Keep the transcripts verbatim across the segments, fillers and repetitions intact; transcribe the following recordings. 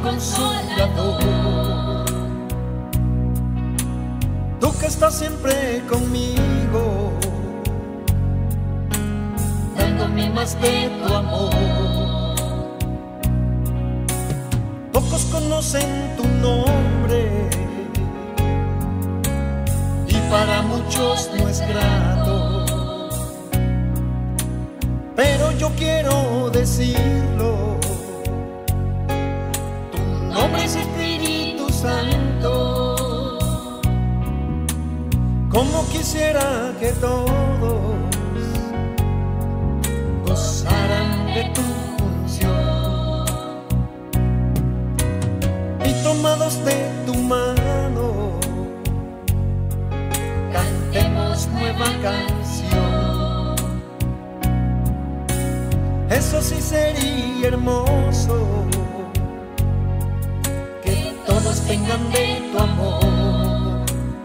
Consolador. Tú que estás siempre conmigo, dándome más de tu amor. Pocos conocen tu nombre y para muchos no es grato, pero yo quiero decirlo. Nombre es Espíritu Santo. Como quisiera que todos gozaran de tu función y tomados de tu mano cantemos nueva canción. Eso sí sería hermoso, todos tengan de tu amor.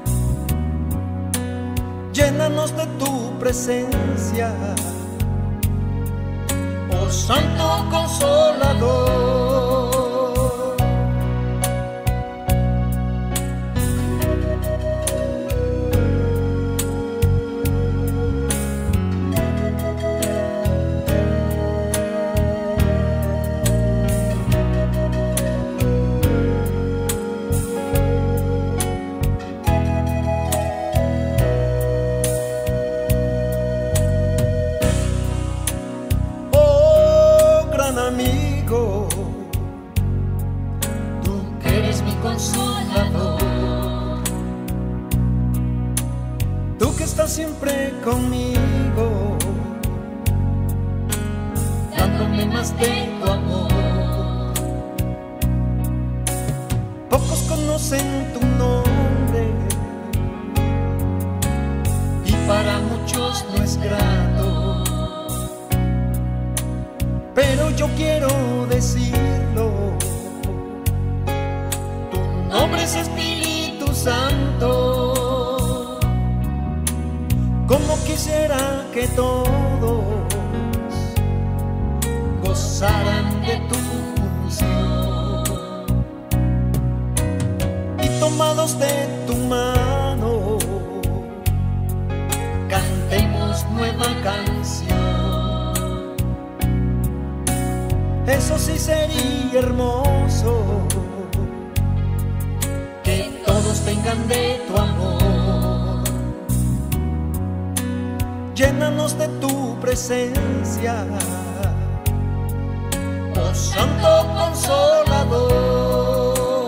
Llénanos de tu presencia, oh Santo Consolador. Amigo, tú que eres mi consolador, tú que estás siempre conmigo, dándome más de tu amor. Pocos conocen tu nombre y para muchos no es grato, pero yo quiero decirlo. Tu nombre es Espíritu Santo. Como quisiera que todos gozaran de tu función y tomados de tu mano cantemos nueva canción. Eso sí sería hermoso, que todos tengan de tu amor. Llénanos de tu presencia, oh Santo Consolador.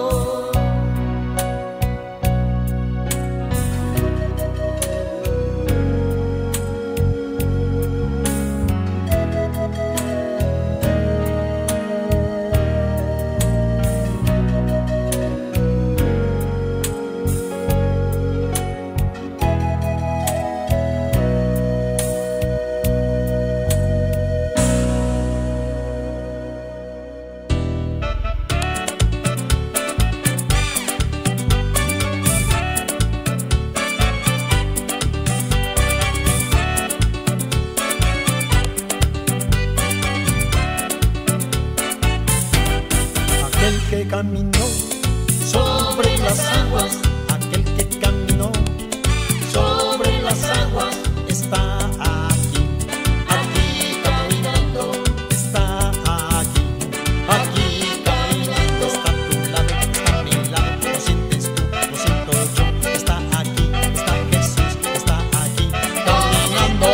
Aquel que caminó sobre las aguas, aquel que caminó sobre las aguas, está aquí, aquí caminando, está aquí, aquí caminando, está a tu lado, está a mi lado, lo sientes tú, lo siento yo, está aquí, está Jesús, está aquí caminando.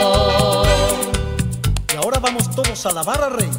Y ahora vamos todos a alabar al Rey.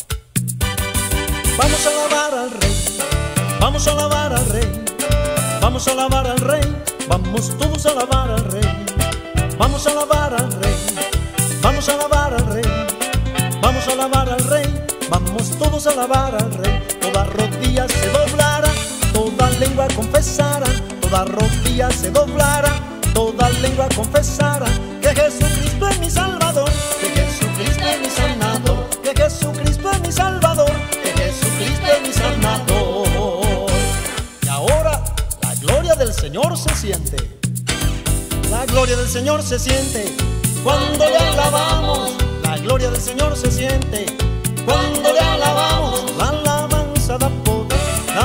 Vamos a alabar al Rey, vamos a alabar al Rey, vamos a alabar al Rey, vamos todos a alabar al Rey, vamos a alabar al Rey, vamos a alabar al Rey, vamos a alabar al Rey, vamos todos a alabar al Rey. Toda rodilla se doblará, toda lengua confesará, toda rodilla se doblará, toda lengua confesará que Jesucristo es mi Salvador, que Jesucristo es mi sanador, que Jesucristo es mi Salvador, Jesucristo es mi sanador. Y ahora la gloria del Señor se siente, la gloria del Señor se siente cuando le alabamos, la gloria del Señor se siente cuando le alabamos. La alabanza da poder,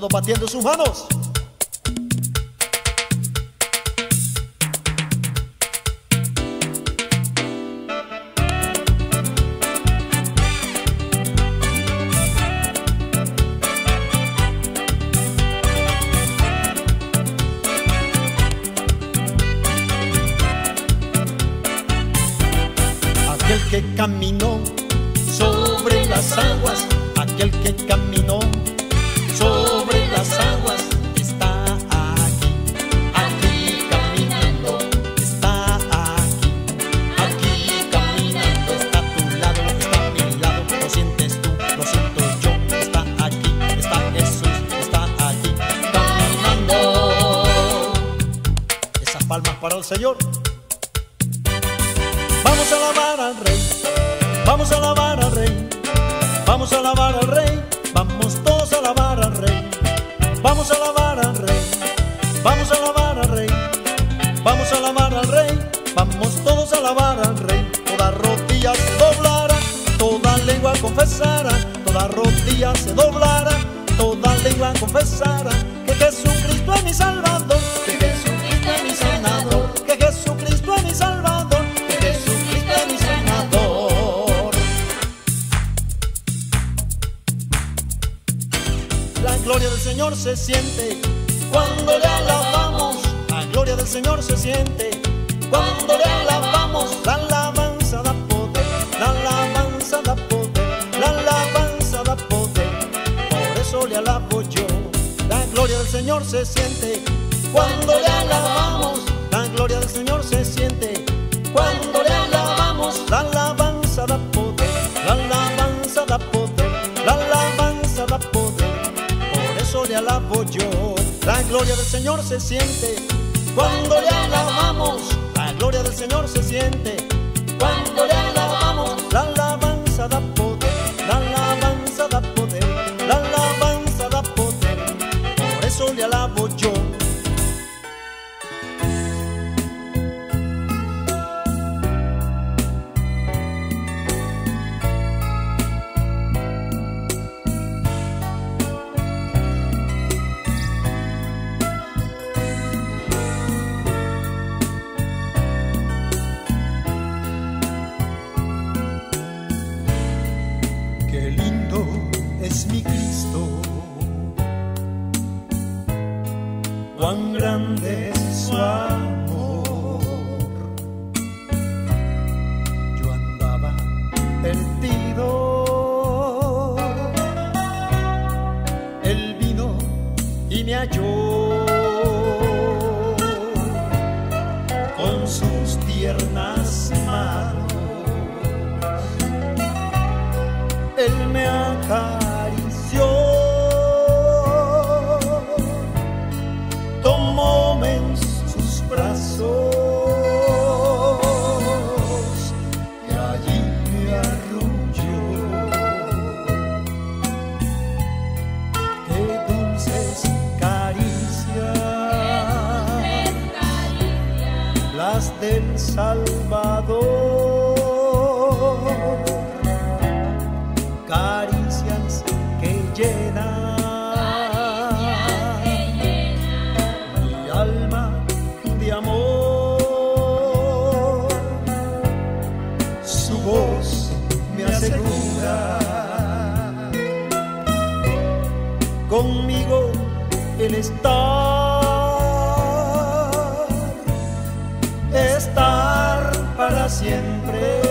todos batiendo sus manos. Aquel que caminó sobre las aguas, aquel que caminó sobre las aguas, está aquí, aquí caminando, está aquí, aquí caminando, está a tu lado, está a mi lado, lo sientes tú, lo siento yo, está aquí, está Jesús, está aquí caminando. Esas palmas para el Señor. Vamos a alabar al Rey, vamos a alabar al Rey, vamos a alabar al Rey, vamos todos a alabar al Rey, vamos a alabar al Rey, vamos a alabar al Rey, vamos a alabar al Rey, vamos todos a alabar al Rey. Toda rodilla se doblará, toda lengua confesará, toda rodilla se doblará, toda lengua confesará que Jesucristo es mi Salvador, que Jesucristo es mi sanador, que Jesucristo es mi Salvador, que Jesucristo es mi sanador. La gloria del Señor se siente cuando le alabamos, la gloria del Señor se siente cuando le alabamos. La alabanza da poder, la alabanza da poder, la alabanza da poder, por eso le alabo yo. La gloria del Señor se siente cuando le alabamos, la gloria del Señor se siente cuando le alabamos. La alabanza da poder, la alabanza da poder, la alabanza da poder, por eso le alabo yo. La gloria del Señor se siente cuando le alabamos, la gloria del Señor se siente cuando le alabamos. La alabanza da poder, la alabanza da poder, la alabanza da poder, por eso le alabo yo. Qué lindo es mi Cristo, cuán grande es su amor. Yo andaba perdido, Él vino y me halló, con sus tiernas manos Él me acarició, tomóme en sus brazos y allí me arrulló. Qué dulces caricias, las del Salvador, caricias que llenan, caricias que llenan mi alma de amor. Su voz me asegura, conmigo Él está, estar para siempre.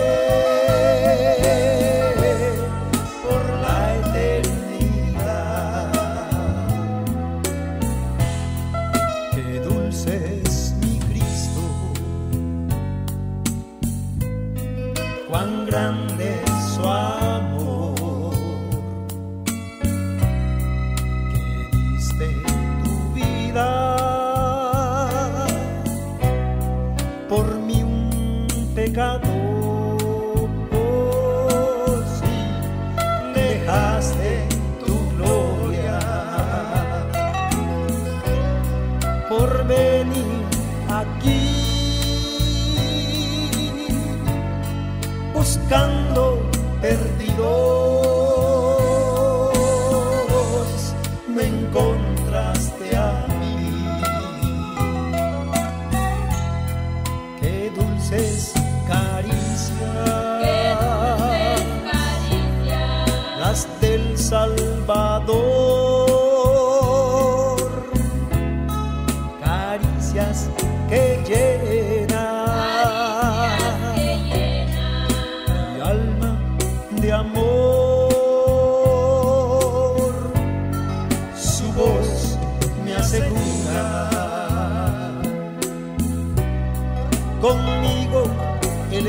Cuán grande es su amor, que diste tu vida por mí un pecador. Oh, sí, dejaste tu gloria por venir aquí buscando dulces caricias, qué dulces caricias, las del Salvador, caricias que llenan, caricias que llenan mi alma de amor. Su voz me asegura, conmigo el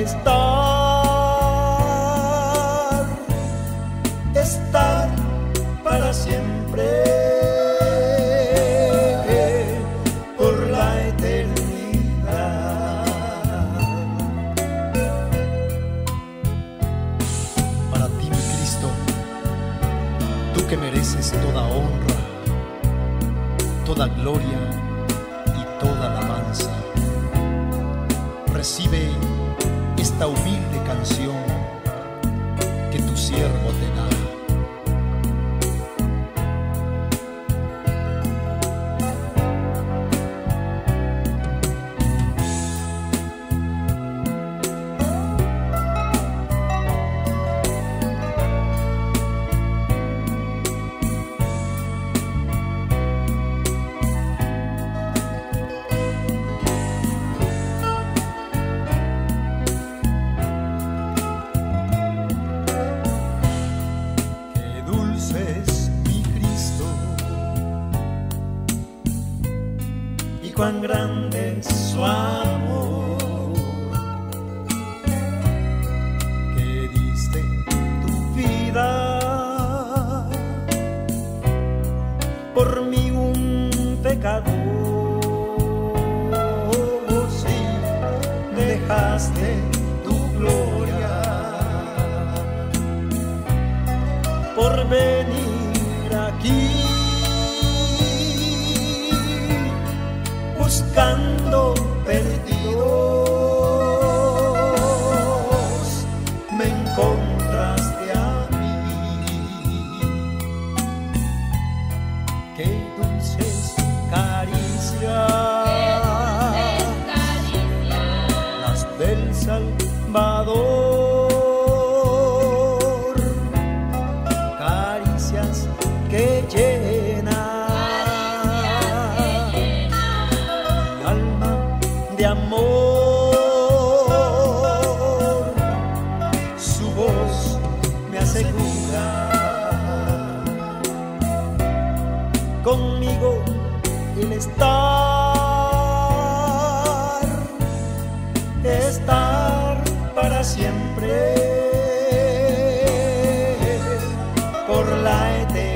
estar, estar para siempre, por la eternidad. Para ti, mi Cristo, tú que mereces toda honra, toda gloria y toda alabanza, recibe esta humilde canción que tu siervo te da. Cuán grande es su amor, que diste tu vida por mí, un pecador. Sí, dejaste tu gloria por venir aquí, buscando perdidos, me encontraste a mí. Qué dulces caricias, qué dulces caricias, las del Salvador, caricias que llenan de amor. Su voz me asegura, conmigo el estar, estar para siempre, por la eternidad.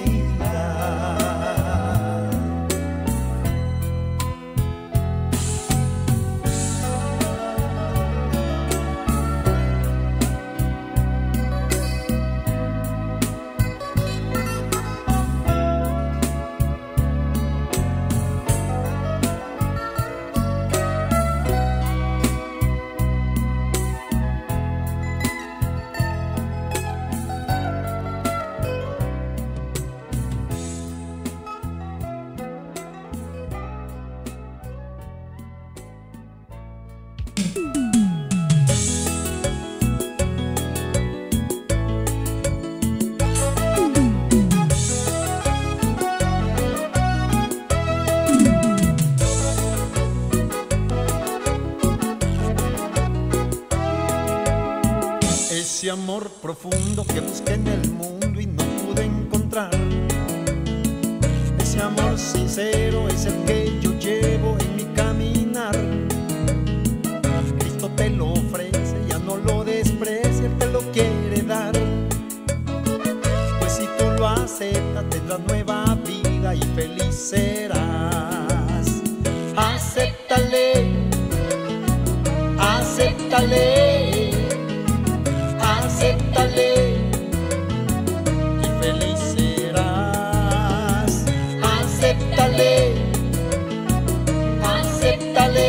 Ese amor profundo que busqué en el mundo y no pude encontrar, ese amor sincero es el que yo llevo en mi caminar. Cristo te lo ofrece, ya no lo desprecia, te lo quiere dar. Pues si tú lo aceptas, tendrás nueva vida y feliz serás. Acéptale, acéptale, acéptale y feliz serás. Acéptale, acéptale,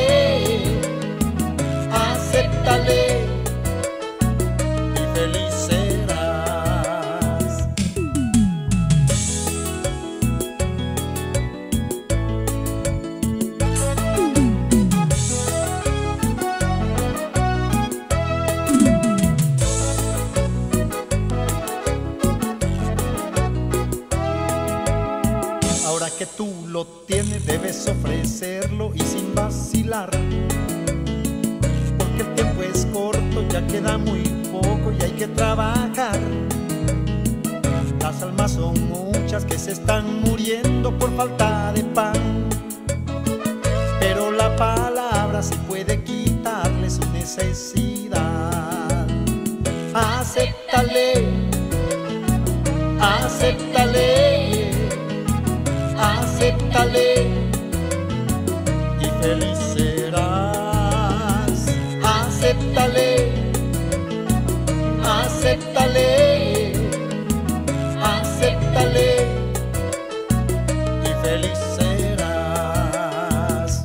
acéptale y feliz serás. lo tiene debes ofrecerlo y sin vacilar, porque el tiempo es corto, ya queda muy poco y hay que trabajar. Las almas son muchas que se están muriendo por falta de pan, pero la palabra sí puede quitarle su necesidad. Acéptale, acéptale, acéptale y feliz serás. Acéptale, acéptale, acéptale y feliz serás.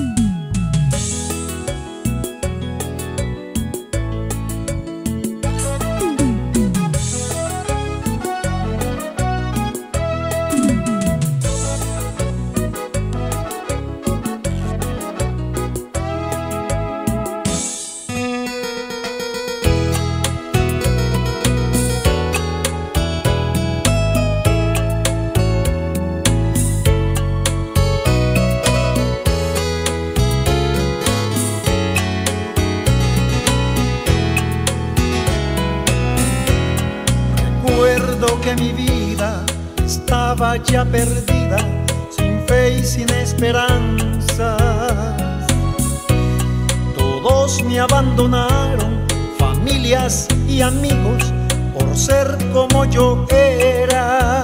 Recuerdo que mi vida estaba ya perdida, sin fe y sin esperanzas. Todos me abandonaron, familias y amigos, por ser como yo era.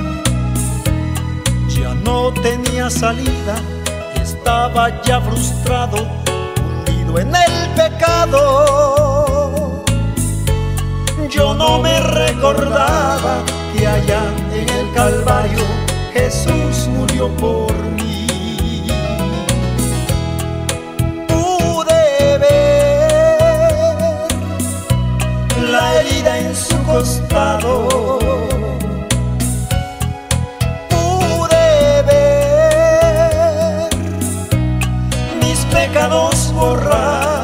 Ya no tenía salida, estaba ya frustrado, hundido en el pecado. Yo no me recordaba que allá en el Calvario Jesús murió por mí. Pude ver la herida en su costado, pude ver mis pecados borrados.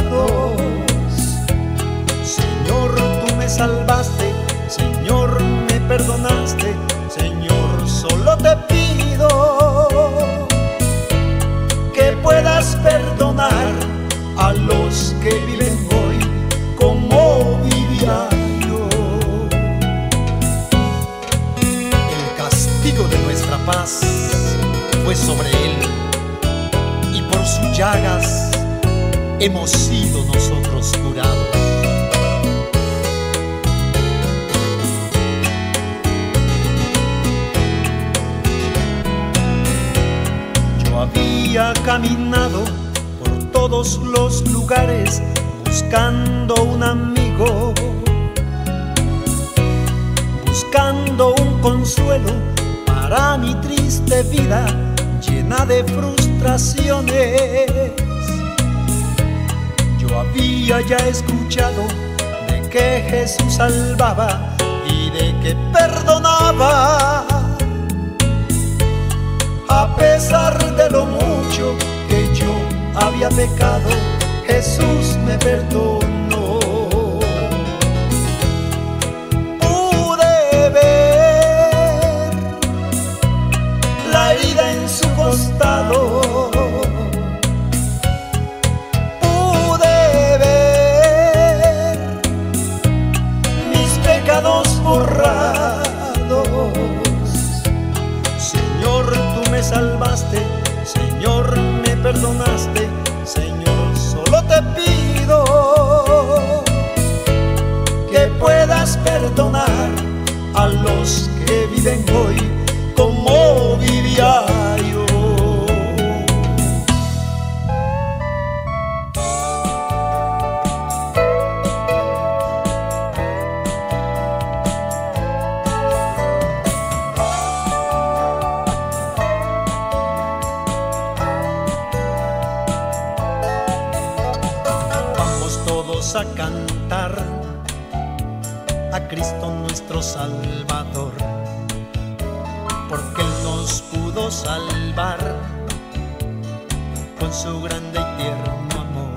Salvaste, Señor, me perdonaste, Señor, solo te pido que puedas perdonar a los que viven hoy como vivía yo. El castigo de nuestra paz fue sobre él y por sus llagas hemos sido nosotros curados. Había caminado por todos los lugares buscando un amigo, buscando un consuelo para mi triste vida llena de frustraciones. Yo había ya escuchado de que Jesús salvaba y de que perdonaba. A pesar de lo mucho que yo había pecado, Jesús me perdonó. Pude ver la herida en su costado, pude ver mis pecados borrados. Señor, tú me salvaste, Señor, me perdonaste, Señor, solo te pido que puedas perdonar a los que viven hoy como vivía yo. A cantar a Cristo nuestro Salvador, porque Él nos pudo salvar con su grande y tierno amor.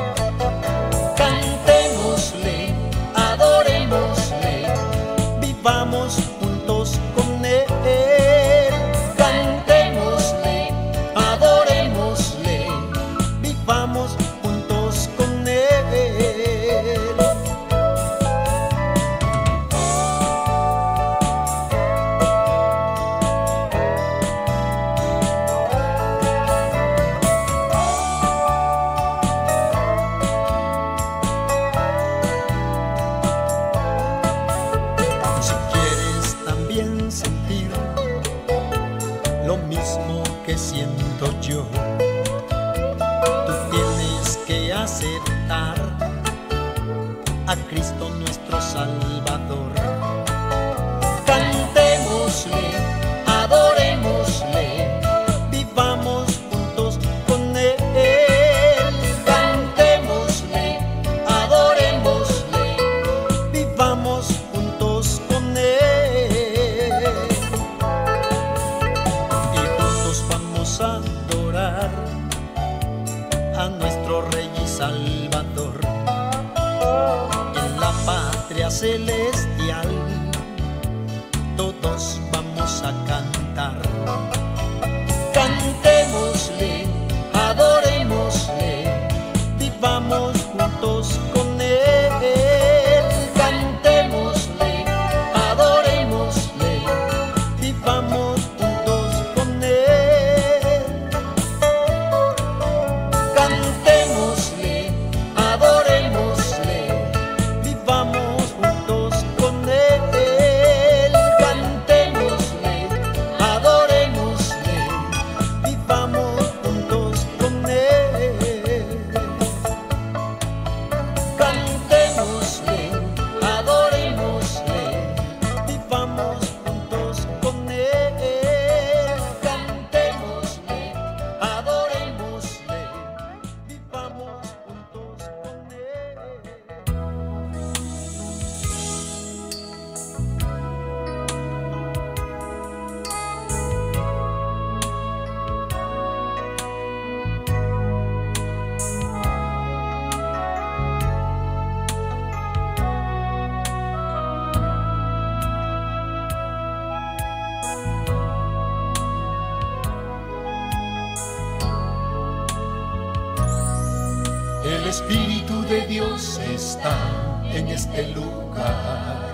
Cantémosle, adorémosle, vivamos juntos con Él. Cantemos aceptar a Cristo nuestro Salvador. Cantémosle, adorémosle, vivamos juntos con Él. Cantémosle, adorémosle, vivamos juntos con Él. Y juntos vamos a adorar a nuestro Rey y Salvador. En la patria celestial todos vamos a cantar. Cantémosle, adorémosle, vivamos juntos con Él. Cantémosle, adorémosle, vivamos juntos con Él. Cantémosle, adorémosle, vivamos juntos con Él. Cantémosle, adorémosle, vivamos juntos con Él. Cantémosle, adorémosle, vivamos juntos con Él. Cantémosle, adorémosle, vivamos juntos con Él. El Espíritu de Dios está en este lugar.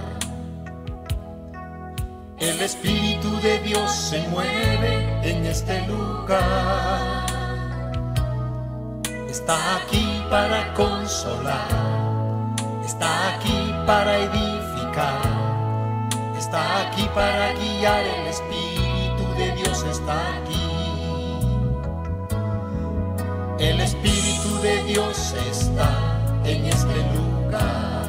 El Espíritu de Dios se mueve en este lugar. Está aquí para consolar, está aquí para edificar, está aquí para guiar. El Espíritu de Dios está aquí. El Espíritu de Dios está en este lugar.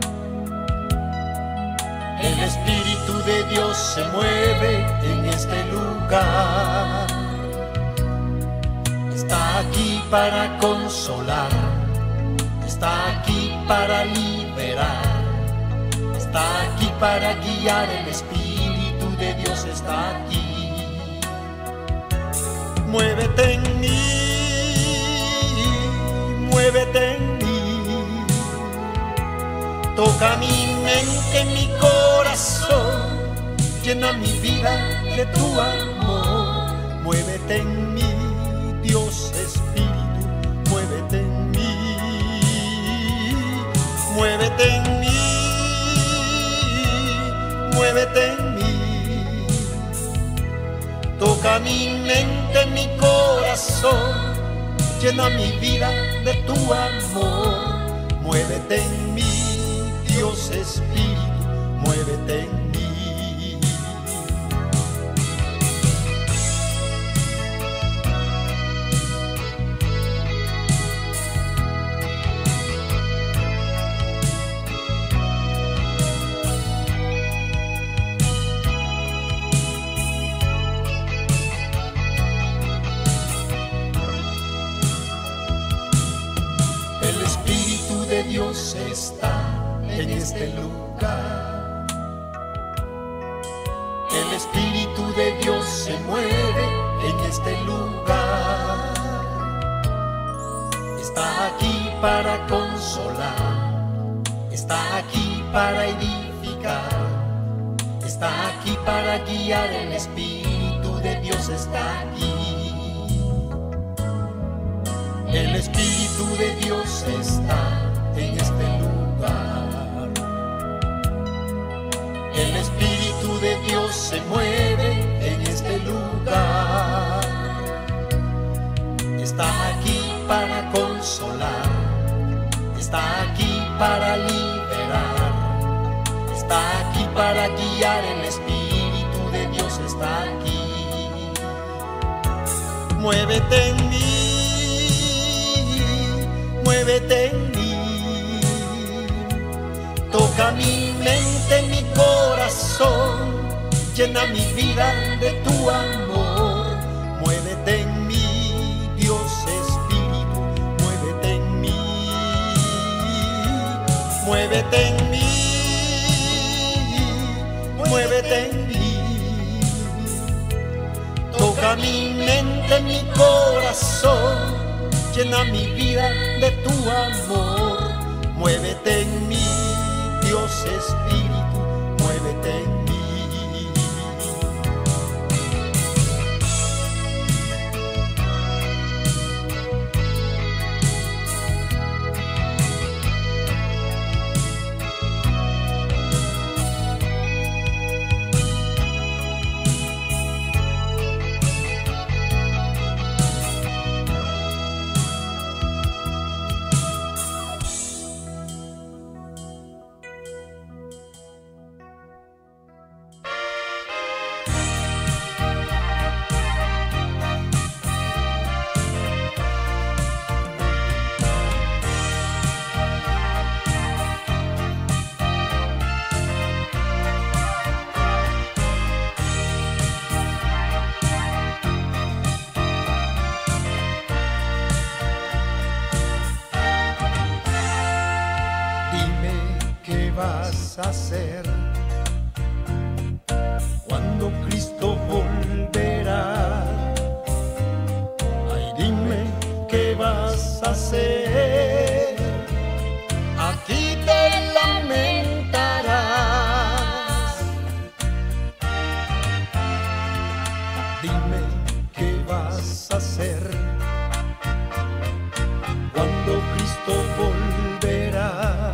El Espíritu de Dios se mueve en este lugar. Está aquí para consolar, está aquí para liberar, está aquí para guiar. El Espíritu de Dios está aquí. Muévete en mí, muévete en mí, toca mi mente, mi corazón, llena mi vida de tu amor. Muévete en mí, Dios Espíritu, muévete en mí, muévete en mí, muévete en mí, toca mi mente, mi corazón, llena mi vida de tu amor. Muévete en mí, Dios Espíritu, muévete en mí. El Espíritu de Dios está en este lugar. El Espíritu de Dios se mueve en este lugar. Está aquí para consolar, está aquí para edificar, está aquí para guiar. El Espíritu de Dios está aquí. El Espíritu de Dios está en este lugar. El Espíritu de Dios se mueve en este lugar. Está aquí para consolar, está aquí para liberar, está aquí para guiar. El Espíritu de Dios está aquí. Muévete en mí, muévete muévete en mí, toca mi mente, mi corazón, llena mi vida de tu amor. Muévete en mí, Dios Espíritu, muévete en mí, muévete en mí, muévete en mí. Toca mi mente, mi corazón, llena mi vida de tu amor. Muévete en mí, Dios Espíritu, muévete en mí. Vas a hacer cuando Cristo volverá. Ay, dime qué vas a hacer. Aquí te lamentarás. Dime qué vas a hacer cuando Cristo volverá.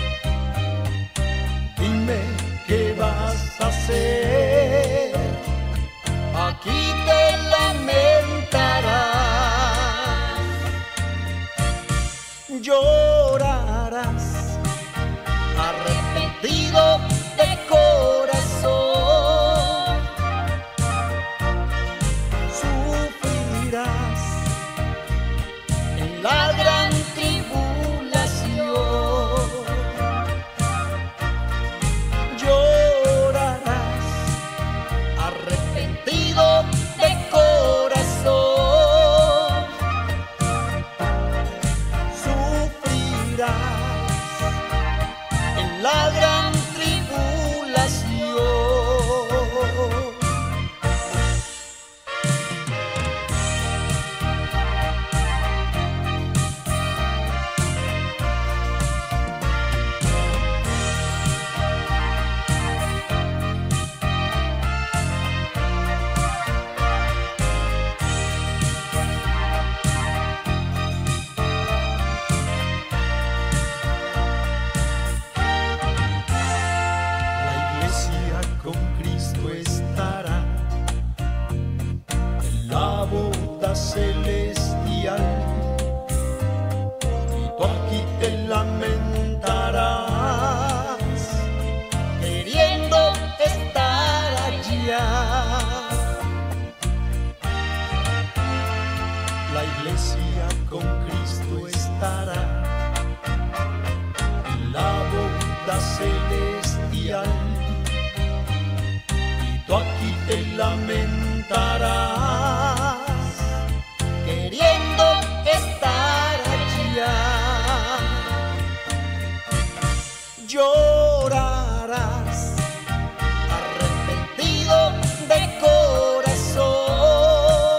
Dime qué vas a hacer, aquí te lamentarás, llorarás, arrepentido de corazón, sufrirás en la gran tribulación. Llorarás, arrepentido de corazón, sufrirás en la gran tribulación. Con Cristo estará en la boda celestial, y tú aquí te lamentarás, queriendo estar allá. La iglesia con Cristo estará en la boda celestial, tú aquí te lamentarás, queriendo estar allá. Llorarás, arrepentido de corazón,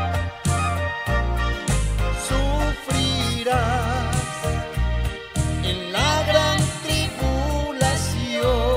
sufrirás en la gran tribulación.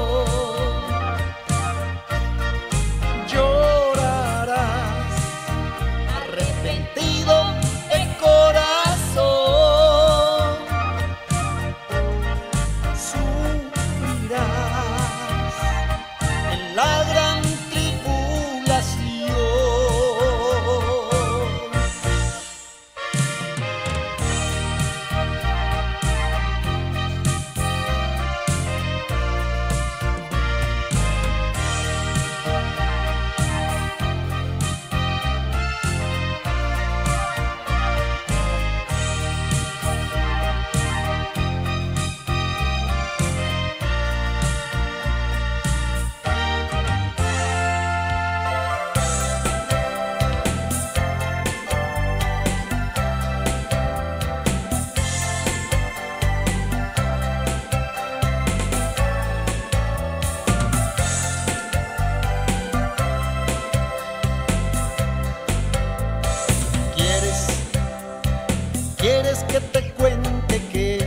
¿Quieres que te cuente que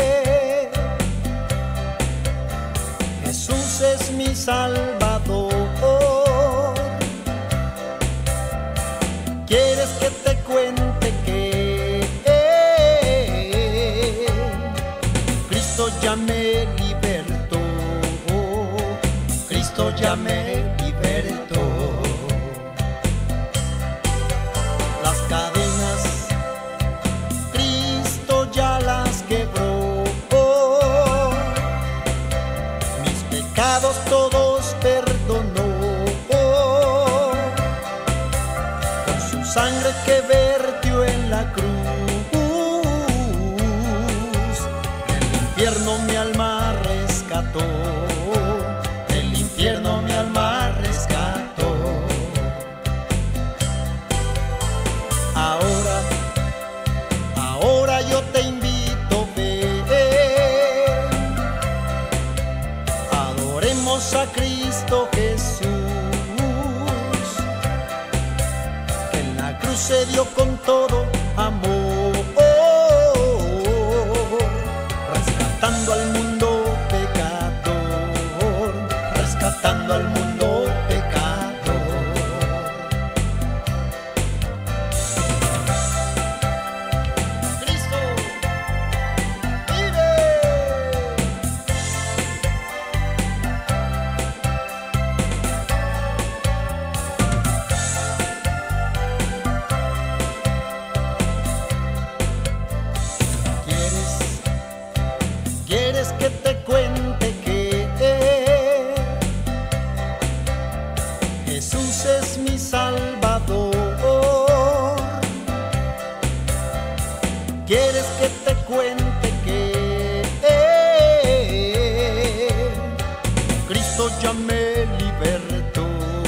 Jesús es mi Salvador? ¿Quieres que te cuente que Cristo ya me libertó? Cristo ya me libertó. Las cadenas Cristo ya las quebró. Mis pecados todos perdonó. Con su sangre que vertió en la cruz, del infierno mi alma rescató. Del infierno mi alma rescató. Ahora, ahora yo te invito, ven, adoremos a Cristo Jesús, que en la cruz se dio con todo amor, rescatando al mundo pecador, rescatando al mundo pecador. Cristo vive. ¿Quieres, quieres que te cuente que Jesús es mi Salvador? ¿Quieres que te cuente que Cristo ya me libertó?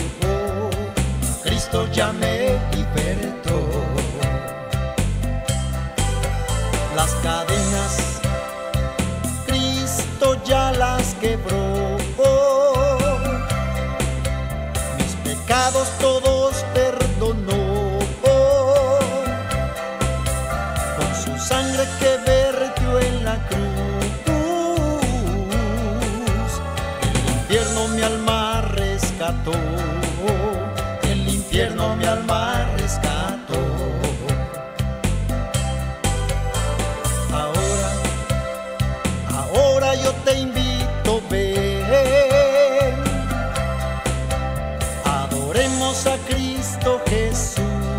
Cristo ya me libertó. Las cadenas Cristo ya las quebró. Mis pecados todos perdonó. Con su sangre que vertió en la cruz, el infierno mi alma rescató. El infierno mi alma rescató. Ahora, ahora yo te invito, ven, adoremos a Cristo Jesús,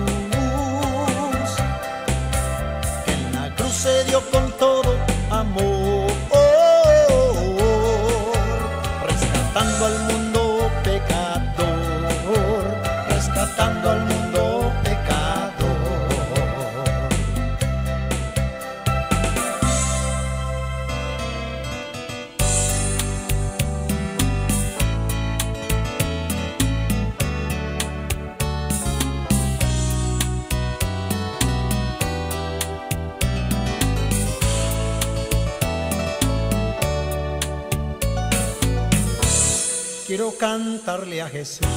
que en la cruz se dio con todo amor, rescatando al mundo pecador, rescatando al mundo pecador. Quiero cantarle a Jesús,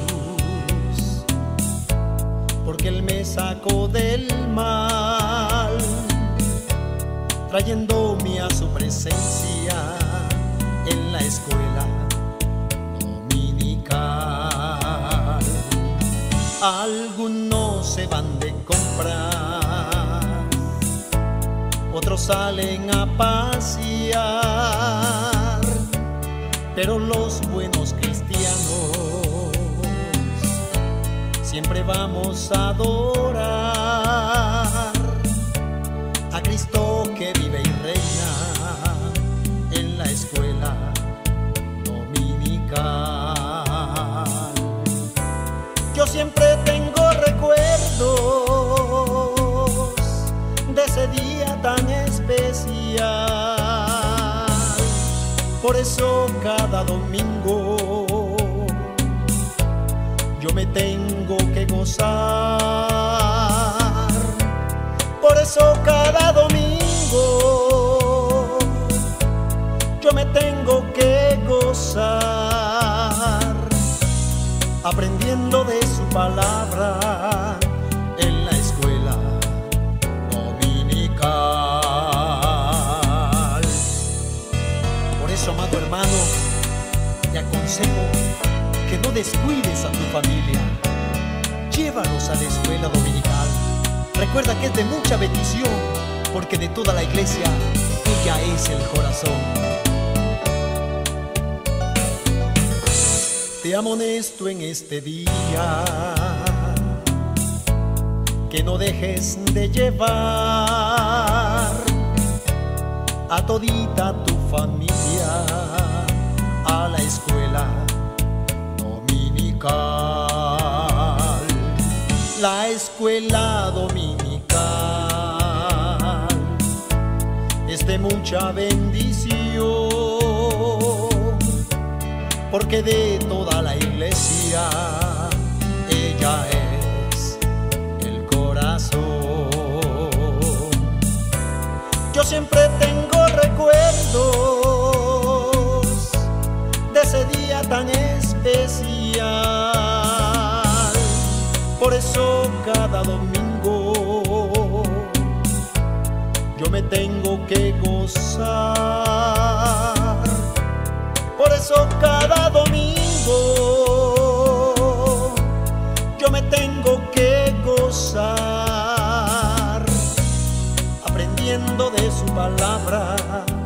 porque Él me sacó del mal, trayéndome a su presencia en la escuela dominical. Algunos se van de compras, otros salen a pasear, pero los buenos cristianos siempre vamos a adorar a Cristo que vive y reina en la escuela dominical. Yo siempre tengo recuerdos de ese día tan especial. Por eso cada domingo yo me tengo que gozar. Por eso cada domingo yo me tengo que gozar, aprendiendo de su palabra en la escuela dominical. no descuides a tu familia. Llévalos a la escuela dominical. Recuerda que es de mucha bendición, porque de toda la iglesia ella es el corazón. Te amonesto en este día que no dejes de llevar a todita tu familia a la escuela dominical. La escuela dominical es de mucha bendición, porque de toda la iglesia ella es el corazón. Yo siempre tengo recuerdos de ese día tan especial. Por eso cada domingo yo me tengo que gozar. Por eso cada domingo yo me tengo que gozar, aprendiendo de su palabra